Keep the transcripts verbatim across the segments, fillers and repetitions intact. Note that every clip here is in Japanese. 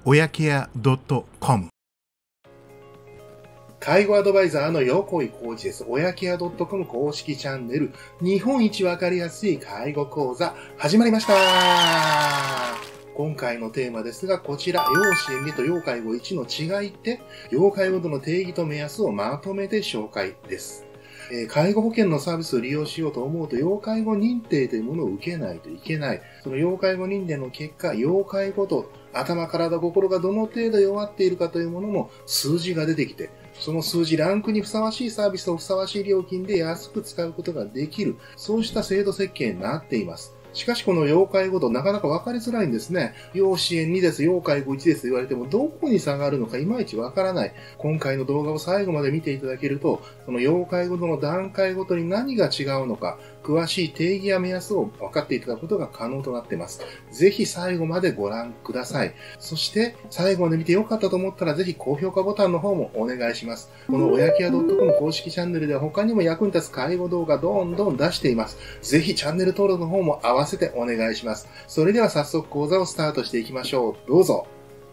おやけや .com。 介護アドバイザーの横井浩二です。おやけや .com 公式チャンネル、日本一わかりやすい介護講座、始まりました。今回のテーマですが、こちら、要支援にと要介護いちの違いって、要介護度の定義と目安をまとめて紹介です。えー、介護保険のサービスを利用しようと思うと、要介護認定というものを受けないといけない。その要介護認定の結果、要介護度、頭、体、心がどの程度弱っているかというものも数字が出てきて、その数字、ランクにふさわしいサービスとふさわしい料金で安く使うことができる、そうした制度設計になっています。しかしこの要介護度なかなか分かりづらいんですね。要支援にです、要介護いちですと言われてもどこに差があるのかいまいち分からない。今回の動画を最後まで見ていただけると、その要介護度の段階ごとに何が違うのか、詳しい定義や目安を分かっていただくことが可能となっています。ぜひ最後までご覧ください。そして最後まで見てよかったと思ったらぜひ高評価ボタンの方もお願いします。このおやきや .com 公式チャンネルでは他にも役に立つ介護動画どんどん出しています。ぜひチャンネル登録の方も合わせてお願いします。それでは早速講座をスタートしていきましょう。どうぞ。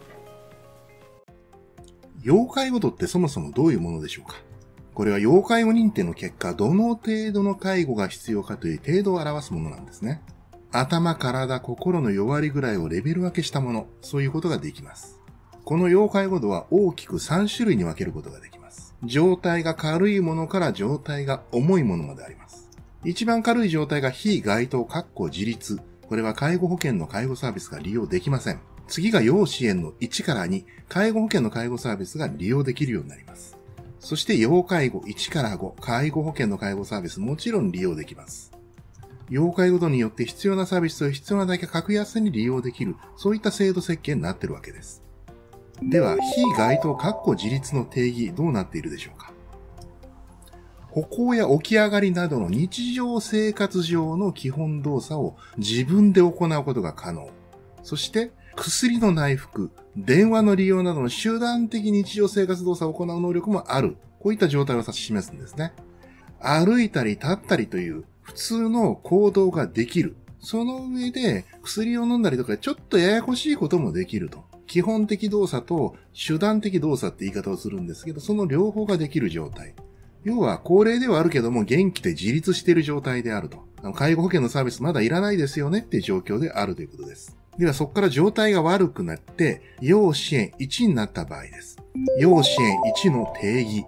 要介護度ってそもそもどういうものでしょうか。これは要介護認定の結果、どの程度の介護が必要かという程度を表すものなんですね。頭、体、心の弱りぐらいをレベル分けしたもの、そういうことができます。この要介護度は大きくさん種類に分けることができます。状態が軽いものから状態が重いものまであります。一番軽い状態が非該当、自立。これは介護保険の介護サービスが利用できません。次が要支援のいちからに、介護保険の介護サービスが利用できるようになります。そして要介護いちからご、介護保険の介護サービスもちろん利用できます。要介護度によって必要なサービスと必要なだけ格安に利用できる、そういった制度設計になっているわけです。では、非該当、自立の定義、どうなっているでしょうか。歩行や起き上がりなどの日常生活上の基本動作を自分で行うことが可能。そして、薬の内服、電話の利用などの集団的日常生活動作を行う能力もある。こういった状態を指し示すんですね。歩いたり立ったりという普通の行動ができる。その上で薬を飲んだりとかちょっとややこしいこともできると。基本的動作と手段的動作って言い方をするんですけど、その両方ができる状態。要は高齢ではあるけども元気で自立している状態であると。介護保険のサービスまだいらないですよねっていう状況であるということです。ではそこから状態が悪くなって要支援いちになった場合です。要支援いちの定義。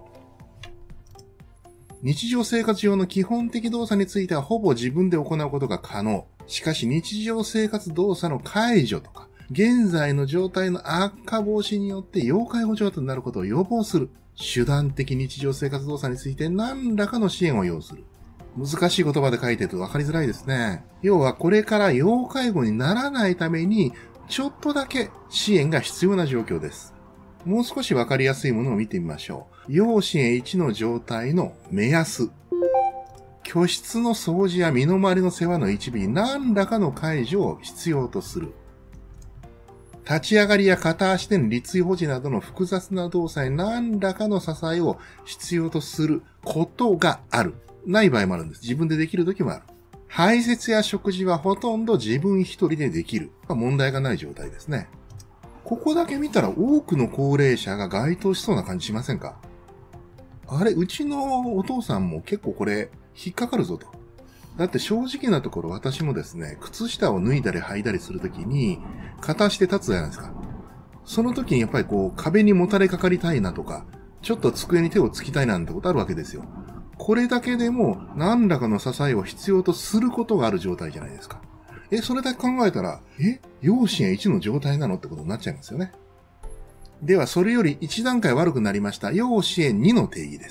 日常生活上の基本的動作についてはほぼ自分で行うことが可能。しかし日常生活動作の解除とか、現在の状態の悪化防止によって要介護状態になることを予防する。手段的日常生活動作について何らかの支援を要する。難しい言葉で書いてると分かりづらいですね。要はこれから要介護にならないためにちょっとだけ支援が必要な状況です。もう少し分かりやすいものを見てみましょう。要支援いちの状態の目安。居室の掃除や身の回りの世話の一部に何らかの介助を必要とする。立ち上がりや片足での立位保持などの複雑な動作に何らかの支えを必要とすることがある。ない場合もあるんです。自分でできる時もある。排泄や食事はほとんど自分一人でできる。問題がない状態ですね。ここだけ見たら多くの高齢者が該当しそうな感じしませんか？あれ、うちのお父さんも結構これ引っかかるぞと。だって正直なところ私もですね、靴下を脱いだり履いたりするときに片足で立つじゃないですか。その時にやっぱりこう壁にもたれかかりたいなとか、ちょっと机に手をつきたいなんてことあるわけですよ。これだけでも何らかの支えを必要とすることがある状態じゃないですか。え、それだけ考えたら、え、要支援いちの状態なのってことになっちゃいますよね。では、それよりいち段階悪くなりました。要支援にの定義です。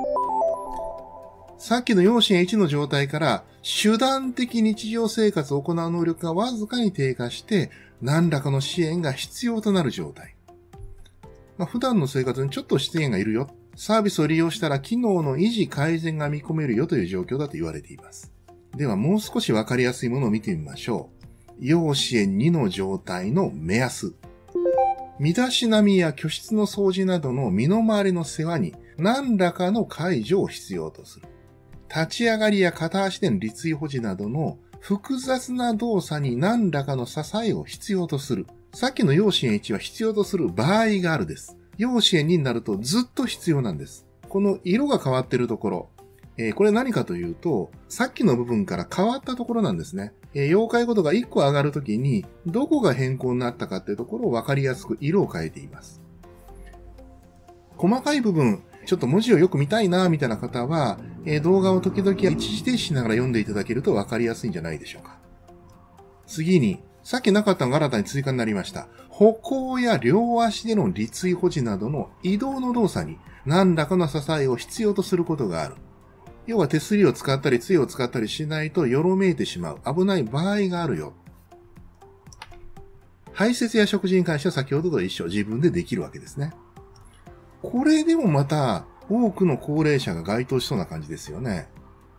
さっきの要支援いちの状態から、手段的日常生活を行う能力がわずかに低下して、何らかの支援が必要となる状態。まあ、普段の生活にちょっと支援がいるよ。サービスを利用したら機能の維持改善が見込めるよという状況だと言われています。ではもう少しわかりやすいものを見てみましょう。要支援にの状態の目安。身だしなみや居室の掃除などの身の回りの世話に何らかの介助を必要とする。立ち上がりや片足での立位保持などの複雑な動作に何らかの支えを必要とする。 さっきの要支援いちは必要とする場合があるです。要支援にになるとずっと必要なんです。この色が変わっているところ、えー、これ何かというと、さっきの部分から変わったところなんですね。えー、要介護度がいっこ上がるときに、どこが変更になったかっていうところを分かりやすく色を変えています。細かい部分、ちょっと文字をよく見たいなみたいな方は、えー、動画を時々一時停止しながら読んでいただけると分かりやすいんじゃないでしょうか。次に、さっきなかったのが新たに追加になりました。歩行や両足での立位保持などの移動の動作に何らかの支えを必要とすることがある。要は手すりを使ったり杖を使ったりしないとよろめいてしまう危ない場合があるよ。排泄や食事に関しては先ほどと一緒、自分でできるわけですね。これでもまた多くの高齢者が該当しそうな感じですよね。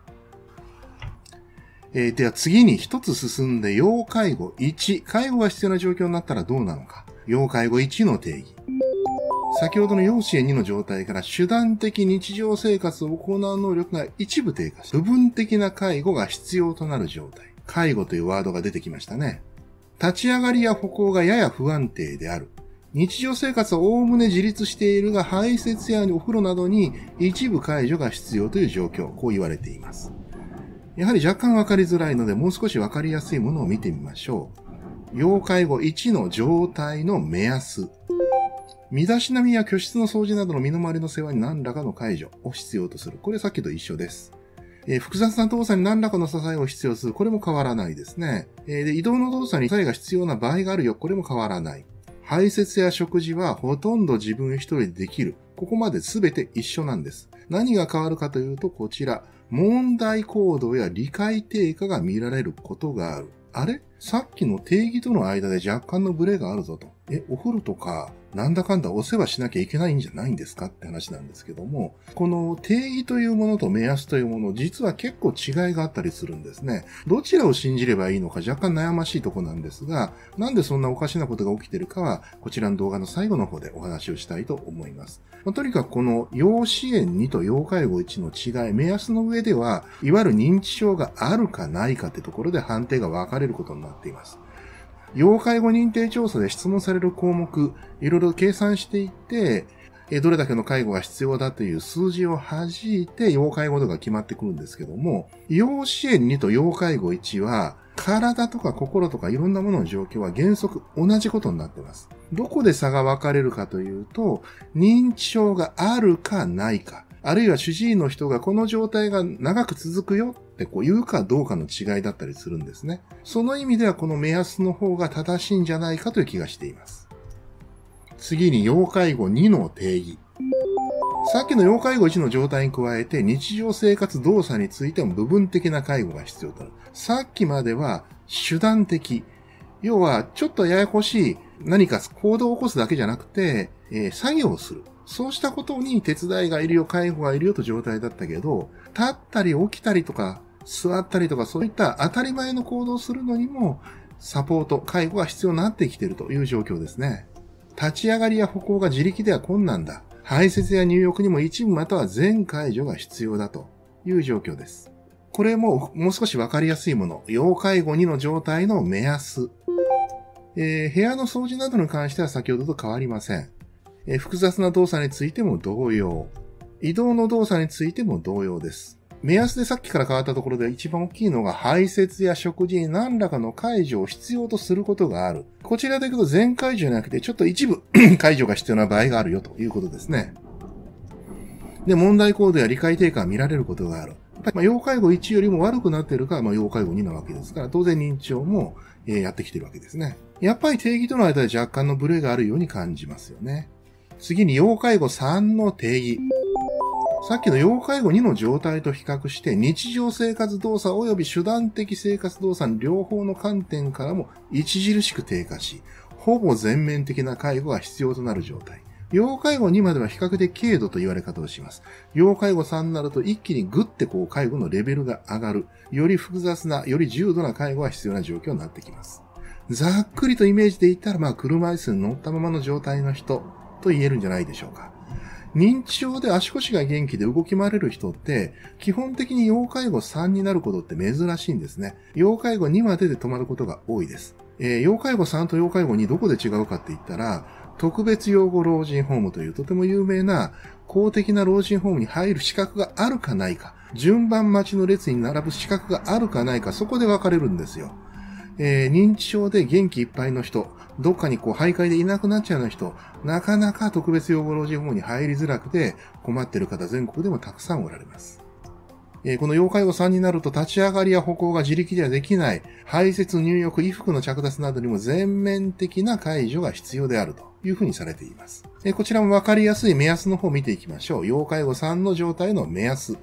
えー、では次に一つ進んで要介護いち、介護が必要な状況になったらどうなのか。要介護いちの定義。先ほどの要支援にの状態から手段的日常生活を行う能力が一部低下し、部分的な介護が必要となる状態。介護というワードが出てきましたね。立ち上がりや歩行がやや不安定である。日常生活はおおむね自立しているが、排泄やお風呂などに一部介助が必要という状況。こう言われています。やはり若干わかりづらいので、もう少しわかりやすいものを見てみましょう。要介護いちの状態の目安。身だしなみや居室の掃除などの身の回りの世話に何らかの介助を必要とする。これさっきと一緒です。えー、複雑な動作に何らかの支えを必要とする。これも変わらないですね。えー、で移動の動作に支えが必要な場合があるよ。これも変わらない。排泄や食事はほとんど自分一人でできる。ここまで全て一緒なんです。何が変わるかというとこちら。問題行動や理解低下が見られることがある。あれ？さっきの定義との間で若干のブレがあるぞと。え、お風呂とか、なんだかんだお世話しなきゃいけないんじゃないんですかって話なんですけども、この定義というものと目安というもの、実は結構違いがあったりするんですね。どちらを信じればいいのか若干悩ましいとこなんですが、なんでそんなおかしなことが起きているかは、こちらの動画の最後の方でお話をしたいと思います。まあ、とにかくこの要支援にと要介護いちの違い、目安の上では、いわゆる認知症があるかないかってところで判定が分かれることになっています。要介護認定調査で質問される項目、いろいろ計算していって、どれだけの介護が必要だという数字を弾いて要介護度が決まってくるんですけども、要支援にと要介護いちは、体とか心とかいろんなものの状況は原則同じことになっています。どこで差が分かれるかというと、認知症があるかないか、あるいは主治医の人がこの状態が長く続くよってこう言うかどうかの違いだったりするんですね。その意味ではこの目安の方が正しいんじゃないかという気がしています。次に要介護にの定義。さっきの要介護いちの状態に加えて日常生活動作についても部分的な介護が必要となる。さっきまでは手段的。要はちょっとややこしい何か行動を起こすだけじゃなくて、えー、作業をする。そうしたことに手伝いがいるよ、介護がいるよと状態だったけど、立ったり起きたりとか座ったりとかそういった当たり前の行動をするのにもサポート、介護が必要になってきているという状況ですね。立ち上がりや歩行が自力では困難だ。排泄や入浴にも一部または全介助が必要だという状況です。これももう少しわかりやすいもの。要介護にの状態の目安。えー、部屋の掃除などに関しては先ほどと変わりません。えー、複雑な動作についても同様。移動の動作についても同様です。目安でさっきから変わったところで一番大きいのが排泄や食事に何らかの介助を必要とすることがある。こちらでいくと全介助じゃなくてちょっと一部介助が必要な場合があるよということですね。で、問題行動や理解低下が見られることがある。まあ、要介護いちよりも悪くなっているから、まあ、要介護になわけですから、当然認知症も、えー、やってきてるわけですね。やっぱり定義との間で若干のブレがあるように感じますよね。次に要介護さんの定義。さっきの要介護にの状態と比較して日常生活動作及び手段的生活動作の両方の観点からも著しく低下し、ほぼ全面的な介護が必要となる状態。要介護にまでは比較的軽度と言われ方をします。要介護さんになると一気にグッてこう介護のレベルが上がる。より複雑な、より重度な介護が必要な状況になってきます。ざっくりとイメージで言ったら、まあ車椅子に乗ったままの状態の人と言えるんじゃないでしょうか。認知症で足腰が元気で動き回れる人って、基本的に要介護さんになることって珍しいんですね。要介護にまでで止まることが多いです。 えー、要介護さんと要介護にどこで違うかって言ったら、特別養護老人ホームというとても有名な公的な老人ホームに入る資格があるかないか、順番待ちの列に並ぶ資格があるかないか、そこで分かれるんですよ。えー、認知症で元気いっぱいの人、どっかにこう徘徊でいなくなっちゃうような人、なかなか特別養護老人ホームに入りづらくて困っている方全国でもたくさんおられます。えー、この要介護さんになると立ち上がりや歩行が自力ではできない、排泄、入浴、衣服の着脱などにも全面的な介助が必要であるというふうにされています。えー、こちらもわかりやすい目安の方を見ていきましょう。要介護さんの状態の目安。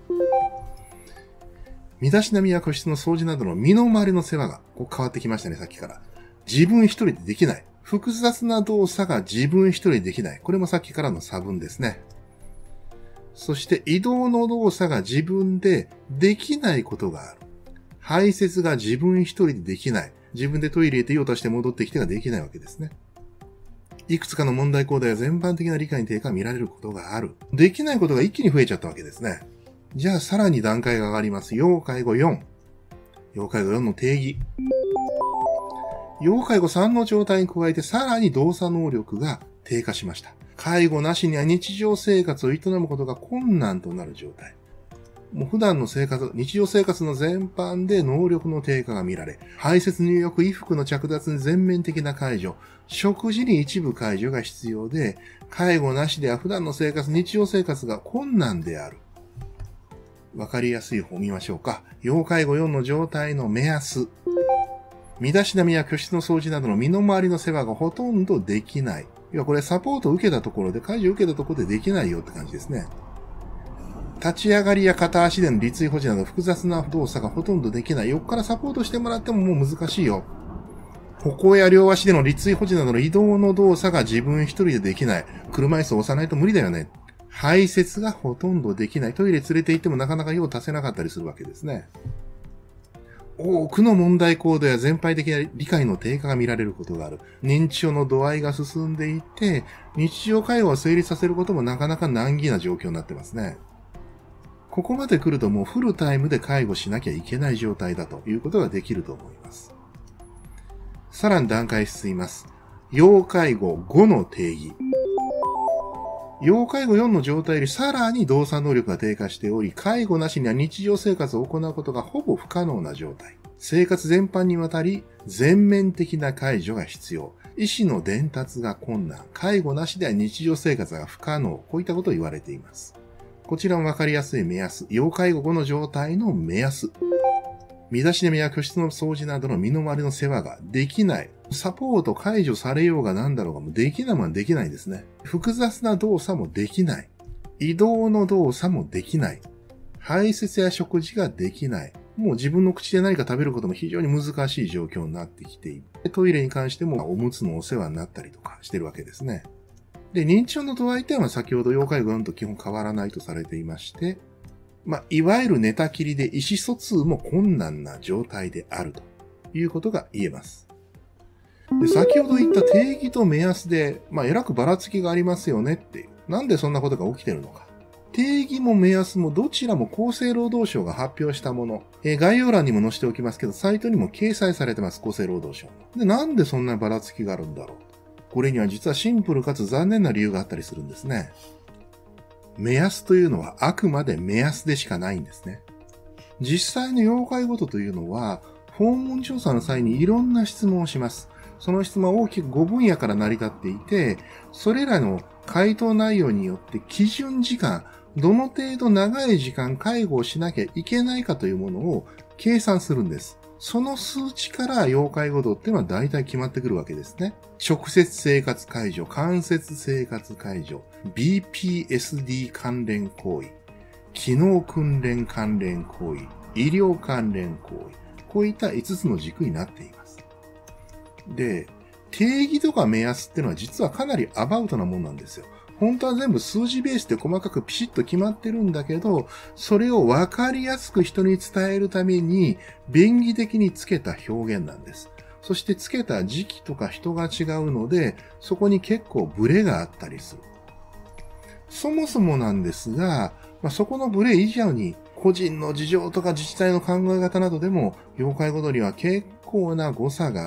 身だしなみや個室の掃除などの身の回りの世話がこう変わってきましたね、さっきから。自分一人でできない。複雑な動作が自分一人でできない。これもさっきからの差分ですね。そして移動の動作が自分でできないことがある。排泄が自分一人でできない。自分でトイレへ行って用を足して戻ってきてができないわけですね。いくつかの問題行動や全般的な理解に低下が見られることがある。できないことが一気に増えちゃったわけですね。じゃあさらに段階が上がります。要介護よん。要介護よんの定義。要介護さんの状態に加えてさらに動作能力が低下しました。介護なしには日常生活を営むことが困難となる状態。もう普段の生活、日常生活の全般で能力の低下が見られ、排泄入浴、衣服の着脱に全面的な介助、食事に一部介助が必要で、介護なしでは普段の生活、日常生活が困難である。わかりやすい方を見ましょうか。要介護よんの状態の目安。身だしなみや居室の掃除などの身の回りの世話がほとんどできない。要はこれサポートを受けたところで、介助を受けたところでできないよって感じですね。立ち上がりや片足での立位保持など複雑な動作がほとんどできない。横からサポートしてもらってももう難しいよ。歩行や両足での立位保持などの移動の動作が自分一人でできない。車椅子を押さないと無理だよね。排泄がほとんどできない。トイレ連れて行ってもなかなか用を足せなかったりするわけですね。多くの問題行動や全般的な理解の低下が見られることがある。認知症の度合いが進んでいて、日常会話を成立させることもなかなか難儀な状況になってますね。ここまで来るともうフルタイムで介護しなきゃいけない状態だということができると思います。さらに段階進みます。要介護ごの定義。要介護よんの状態よりさらに動作能力が低下しており、介護なしには日常生活を行うことがほぼ不可能な状態。生活全般にわたり全面的な介助が必要。意思の伝達が困難。介護なしでは日常生活が不可能。こういったことを言われています。こちらもわかりやすい目安。要介護後の状態の目安。身だしなみや居室の掃除などの身の回りの世話ができない。サポート解除されようが何だろうがもうできないものはできないんですね。複雑な動作もできない。移動の動作もできない。排泄や食事ができない。もう自分の口で何か食べることも非常に難しい状況になってきている。トイレに関してもおむつのお世話になったりとかしてるわけですね。で、認知症の度合いというのは先ほど要介護よんと基本変わらないとされていまして、まあ、いわゆる寝たきりで意思疎通も困難な状態であるということが言えます。で、先ほど言った定義と目安で、まあ、えらくばらつきがありますよねっていう。なんでそんなことが起きてるのか。定義も目安もどちらも厚生労働省が発表したもの。えー、概要欄にも載せておきますけど、サイトにも掲載されてます、厚生労働省の。で、なんでそんなばらつきがあるんだろう。これには実はシンプルかつ残念な理由があったりするんですね。目安というのはあくまで目安でしかないんですね。実際の要介護度というのは、訪問調査の際にいろんな質問をします。その質問は大きくご分野から成り立っていて、それらの回答内容によって基準時間、どの程度長い時間介護をしなきゃいけないかというものを計算するんです。その数値から要介護度っていうのは大体決まってくるわけですね。直接生活介助、間接生活介助、ビーピーエスディー 関連行為、機能訓練関連行為、医療関連行為、こういったいつつの軸になっています。で、定義とか目安っていうのは実はかなりアバウトなもんなんですよ。本当は全部数字ベースで細かくピシッと決まってるんだけど、それを分かりやすく人に伝えるために便宜的につけた表現なんです。そしてつけた時期とか人が違うので、そこに結構ブレがあったりする。そもそもなんですが、まあ、そこのブレ以上に個人の事情とか自治体の考え方などでも要介護度には結構な誤差がある。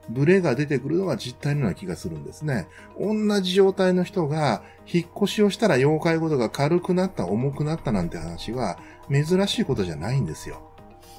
ブレが出てくるのが実態のような気がするんですね。同じ状態の人が引っ越しをしたら要介護度が軽くなった、重くなったなんて話は珍しいことじゃないんですよ。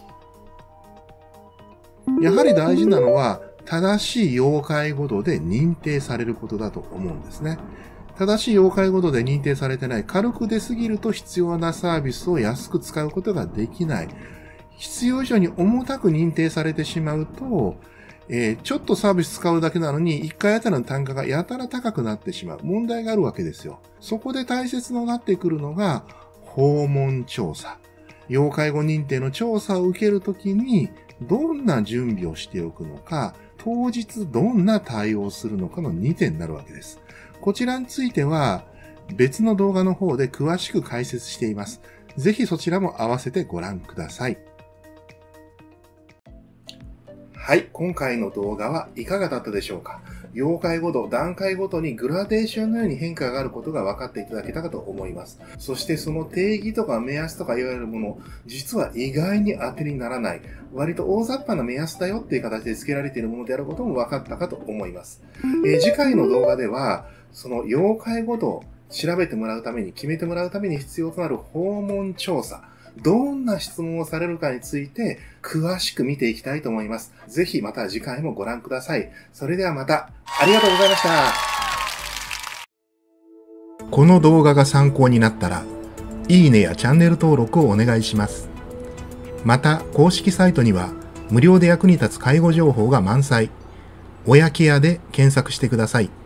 やはり大事なのは正しい要介護度で認定されることだと思うんですね。正しい要介護度で認定されてない、軽く出すぎると必要なサービスを安く使うことができない。必要以上に重たく認定されてしまうと、えー、ちょっとサービス使うだけなのに、いっかいあたりの単価がやたら高くなってしまう。問題があるわけですよ。そこで大切になってくるのが、訪問調査。要介護認定の調査を受けるときに、どんな準備をしておくのか、当日どんな対応をするのかのにてんになるわけです。こちらについては、別の動画の方で詳しく解説しています。ぜひそちらも合わせてご覧ください。 はい、今回の動画はいかがだったでしょうか。要介護度、段階ごとにグラデーションのように変化があることが分かっていただけたかと思います。そしてその定義とか目安とか言われるもの、実は意外に当てにならない、割と大雑把な目安だよっていう形で付けられているものであることも分かったかと思います。えー、次回の動画では、その要介護度を調べてもらうために、決めてもらうために必要となる訪問調査、どんな質問をされるかについて詳しく見ていきたいと思います。ぜひまた次回もご覧ください。それではまた、ありがとうございました。 この動画が参考になったら、いいねやチャンネル登録をお願いします。また、公式サイトには無料で役に立つ介護情報が満載。親ケアで検索してください。